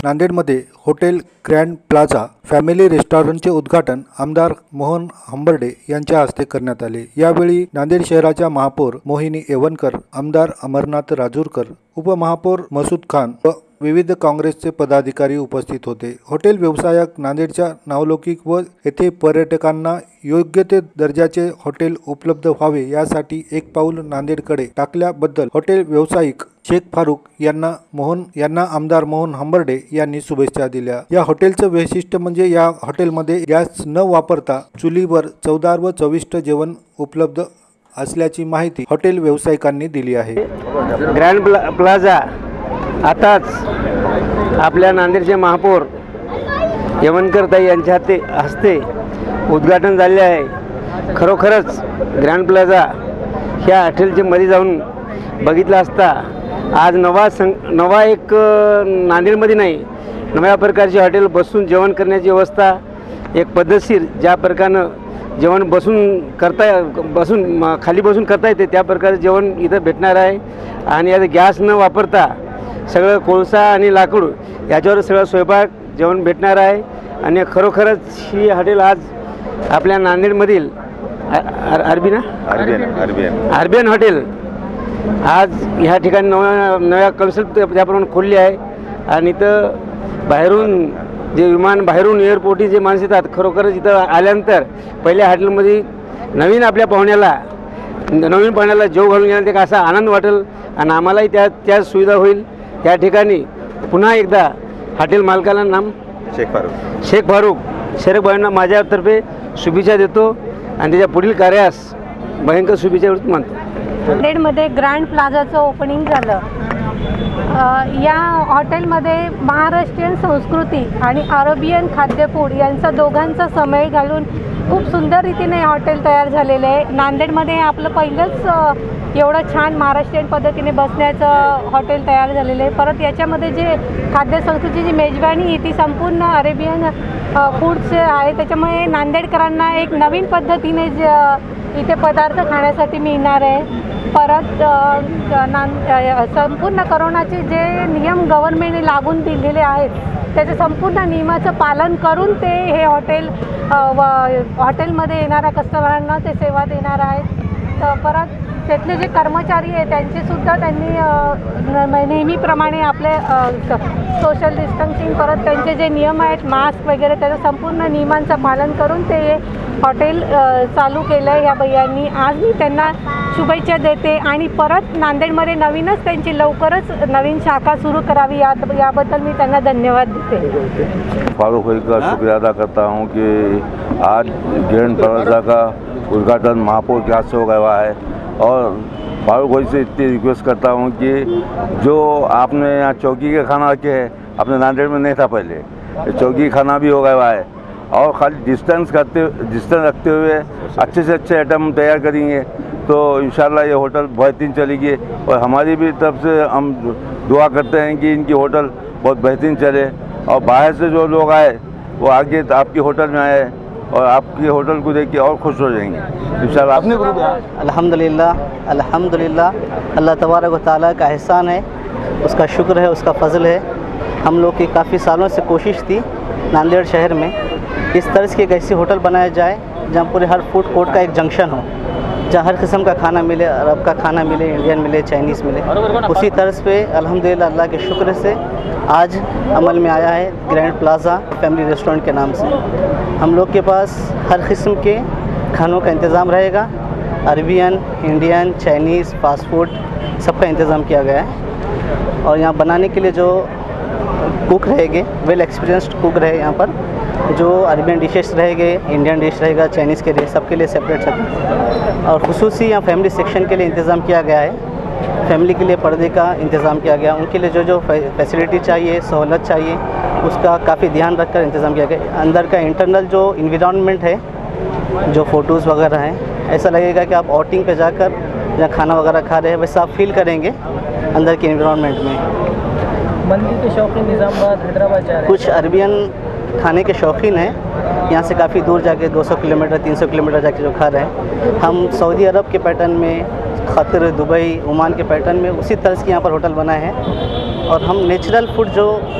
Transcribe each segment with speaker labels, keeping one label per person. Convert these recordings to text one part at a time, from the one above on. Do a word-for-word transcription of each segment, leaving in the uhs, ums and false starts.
Speaker 1: नांदेडमध्ये hotel grand plaza family रेस्टॉरंटचे उद्घाटन आमदार मोहन हंबर्डे यांच्या हस्ते करण्यात आले। यावेळी नांदेड शहराच्या महापौर मोहिनी येवनकर, आमदार अमरनाथ राजूरकर, उपमहापौर मसूद खान व विविध काँग्रेसचे पदाधिकारी उपस्थित होते। हॉटेल व्यवसायक नांदेडच्या नावलौकिक व येथे पर्यटकांना योग्य ते दर्जाचे हॉटेल उपलब्ध व्हावे यासाठी एक पाऊल नांदेडकडे टाकल्याबद्दल हॉटेल व्यावसायिक शेख फारूक यांना मोहन यांना आमदार मोहन हंबर्डे यांनी शुभेच्छा दिल्या। या हॉटेलचं वैशिष्ट्य म्हणजे या हॉटेलमध्ये गॅस न वापरता चुलीवर चवदार व चविष्ट जेवण उपलब्ध असल्याची माहिती हॉटेल व्यावसायिकांनी दिली आहे।
Speaker 2: ग्रँड प्ला प्लाझा आताच आपल्या नांदेडचे महापौर येवनकर ताई यांच्या हाते हस्ते उद्घाटन झाले आहे। खरोखरच ग्रँड प्लाझा ह्या हॉटेलच्या मध्ये जाऊन बघितलं असता आज नवा सं नवा एक नांदेडमध्ये नाही, नव्या प्रकारचे हॉटेल बसून जेवण करण्याची व्यवस्था एक पद्धतशीर ज्या प्रकारानं जेवण बसून करता बसून खाली बसून करता येते त्या प्रकारे जेवण इथं भेटणार आहे। आणि आता गॅस न वापरता सगळं कोळसा आणि लाकूड याच्यावर सगळं स्वयंपाक जेवण भेटणार आहे। आणि खरोखरच ही हॉटेल आज आपल्या नांदेडमधील अरबीना अरबियन अरबियन हॉटेल आज ह्या ठिकाणी नव्या नव्या कन्सेप्ट त्याप्रमाणे खोलली आहे। आणि इथं बाहेरून जे विमान बाहेरून एअरपोर्टची जे माणसं येतात खरोखरच इथं आल्यानंतर पहिल्या हॉटेलमध्ये नवीन आपल्या पाहुण्याला नवीन पाहुण्याला जेव घालून येण्यात एक असा आनंद वाटेल आणि आम्हालाही त्या त्या सुविधा होईल। त्या ठिकाणी पुन्हा एकदा हॉटेल मालकाला नाम
Speaker 3: शेख फारूक
Speaker 2: शेख फारूक शेख भाईंना माझ्यातर्फे शुभेच्छा देतो आणि त्याच्या पुढील कार्यास भयंकर शुभेच्छा मानतो।
Speaker 4: नांदेडमध्ये ग्रँड प्लाझाचं ओपनिंग झालं। या हॉटेलमध्ये महाराष्ट्रीयन संस्कृती आणि अरेबियन खाद्यफूड यांचा दोघांचा समन्वय घालून खूप सुंदर रीतीने हॉटेल तयार झालेलं आहे। नांदेडमध्ये आपलं पहिलंच एवढं छान महाराष्ट्रीयन पद्धतीने बसण्याचं हॉटेल तयार झालेलं आहे। परत याच्यामध्ये जे खाद्य संस्कृतीची मेजवानी आहे ती संपूर्ण अरेबियन फूडचे आहे। त्याच्यामुळे नांदेडकरांना एक नवीन पद्धतीने जे इथे पदार्थ खाण्यासाठी मिळणार आहे। परत संपूर्ण करोनाचे जे नियम गव्हर्नमेंटने लागून दिलेले आहेत त्याचे संपूर्ण नियमाचं पालन करून ते हे हॉटेल हॉटेलमध्ये येणाऱ्या कस्टमरांना ते सेवा देणार आहेत। परत त्यातले जे कर्मचारी आहेत त्यांचेसुद्धा त्यांनी नेहमीप्रमाणे आपले सोशल डिस्टन्सिंग परत त्यांचे जे नियम आहेत मास्क वगैरे त्याचं संपूर्ण नियमांचं पालन करून ते हॉटेल चालू केलं आहे या भैयांनी। आज मी त्यांना शुभेच्छा देते आणि परत नांदेडमध्ये नवीनच त्यांची लवकरच नवीन शाखा सुरू करावी या याबद्दल मी त्यांना धन्यवाद देते।
Speaker 3: फारूक भाई का शुक्रिया अदा करता हूँ कि आज ग्रैंड प्लाजा का उद्घाटन महापौर के हाथ से हो गया है और फारूक भाई से इतनी रिक्वेस्ट करता हूँ कि जो आपने यहाँ चौकी के खाना रखे हैं अपने नांदेड़ में नहीं था पहले, चौकी खाना भी हो गया है और खाली डिस्टेंस करते डिस्टेंस रखते हुए अच्छे से अच्छे आइटम तैयार करेंगे तो इंशाल्लाह ये होटल बेहतरीन चलेगी। और हमारी भी तरफ से हम दुआ करते हैं कि इनकी होटल बहुत बेहतरीन चले और बाहर से जो लोग आए वो आगे आपकी होटल में आए और आपकी होटल को देख के और खुश हो जाएंगे इंशाल्लाह। आपने
Speaker 5: अल्हम्दुलिल्लाह अल्हम्दुलिल्लाह अल्लाह तबारक व तआला का एहसान है, उसका शुक्र है, उसका फजल है। हम लोग की काफ़ी सालों से कोशिश थी नांदेड़ शहर में इस तरह की एक ऐसी होटल बनाया जाए जहाँ पूरे हर फूड कोर्ट का एक जंक्शन हो, जहाँ हर किस्म का खाना मिले, अरब का खाना मिले, इंडियन मिले, चाइनीज़ मिले। उसी तर्ज पे अल्हम्दुलिल्लाह अल्लाह के शुक्र से आज अमल में आया है ग्रैंड प्लाज़ा फैमिली रेस्टोरेंट के नाम से। हम लोग के पास हर किस्म के खानों का इंतज़ाम रहेगा, Arabian, Indian, Chinese, fast food सबका इंतज़ाम किया गया है। और यहाँ बनाने के लिए जो कुक रहेंगे वेल एक्सपीरियंस्ड कुक रहे यहाँ पर, जो अरबियन डिशेस रहेंगे, इंडियन डिश रहेगा, चाइनीज़ के लिए सबके लिए सेपरेट सेपरेट। और खुसूसी यहाँ फैमिली सेक्शन के लिए इंतज़ाम किया गया है, फैमिली के लिए पर्दे का इंतज़ाम किया गया, उनके लिए जो जो फैसिलिटी चाहिए, सहूलत चाहिए उसका काफ़ी ध्यान रखकर इंतज़ाम किया गया। अंदर का इंटरनल जो इन्वायरमेंट है, जो फ़ोटोज़ वगैरह हैं, ऐसा लगेगा कि आप आउटिंग पे जाकर जहाँ खाना वगैरह खा रहे हैं वैसा आप फील करेंगे अंदर के इन्वायरमेंट में।
Speaker 6: मंदिर के शौकीन निज़ामाबाद हैदराबाद जा रहे हैं,
Speaker 5: कुछ अरबियन खाने के शौकीन हैं, यहाँ से काफ़ी दूर जाके दो सौ किलोमीटर तीन सौ किलोमीटर जाके जो खा रहे हैं। हम सऊदी अरब के पैटर्न में, क़तर, दुबई, ओमान के पैटर्न में उसी तरह की यहाँ पर होटल बनाए हैं। और हम नेचुरल फूड जो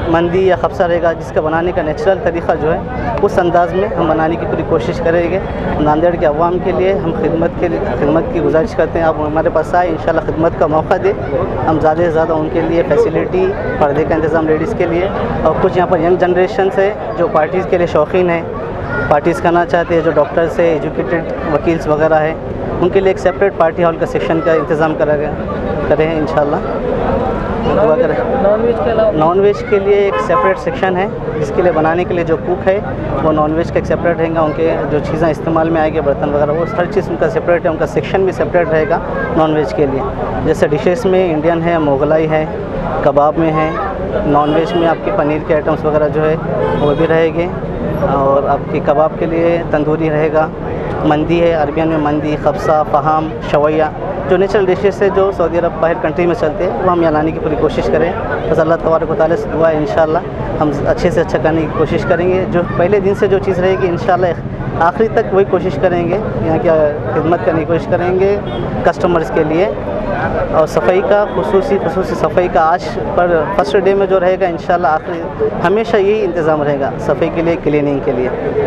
Speaker 5: मंदी या खबसा रहेगा, जिसका बनाने का नेचुरल तरीक़ा जो है उस अंदाज़ में हम बनाने की पूरी कोशिश करेंगे। नांदेड़ के अवाम के लिए हम खिदमत के लिए खिदमत की गुजारिश करते हैं, आप हमारे पास आए, इंशाल्लाह खिदमत का मौका दें। हम ज़्यादा से ज़्यादा उनके लिए फैसिलिटी, पर्दे का इंतज़ाम लेडीज़ के लिए, और कुछ यहाँ पर यंग जनरेशन है जो पार्टीज़ के लिए शौकीन है, पार्टीज़ करना चाहते हैं, जो डॉक्टर्स है, एजुकेटेड वकील्स वगैरह है, उनके लिए एक सेपरेट पार्टी हॉल का सेक्शन का इंतज़ाम करा गया करें इंशाल्लाह।
Speaker 6: नॉन वेज के अलावा
Speaker 5: नॉन वेज के लिए एक सेपरेट सेक्शन है, जिसके लिए बनाने के लिए जो कुक है वो नॉन वेज का एक सेपरेट रहेगा, उनके जो चीज़ें इस्तेमाल में आएगी, बर्तन वगैरह, वो हर चीज़ उनका सेपरेट है, उनका सेक्शन भी सेपरेट रहेगा नॉन वेज के लिए। जैसे डिशेस में इंडियन है, मोगलाई है, कबाब में है, नॉन वेज में आपके पनीर के आइटम्स वगैरह जो है वो भी रहेंगे, और आपके कबाब के लिए तंदूरी रहेगा, मंदी है, अरबियन में मंदी, खबसा, फ़हाम, शवैया, जो नेचुरल डिशेस है जो सऊदी अरब बाहर कंट्री में चलते हैं, वो हम यहाँ लाने की पूरी कोशिश करें। बस अल्लाह तबारक व तआला से दुआ है, इंशाल्लाह हम अच्छे से अच्छा करने की कोशिश करेंगे। जो पहले दिन से जो चीज़ रहेगी इंशाल्लाह आखिरी तक वही कोशिश करेंगे, यहाँ की खिदमत करने की कोशिश करेंगे कस्टमर्स के लिए। और सफाई का खुसूसी खुसूसी सफाई का आज पर फर्स्ट डे में जो रहेगा इंशाल्लाह आखिरी हमेशा यही इंतज़ाम रहेगा सफाई के लिए, क्लीनिंग के लिए।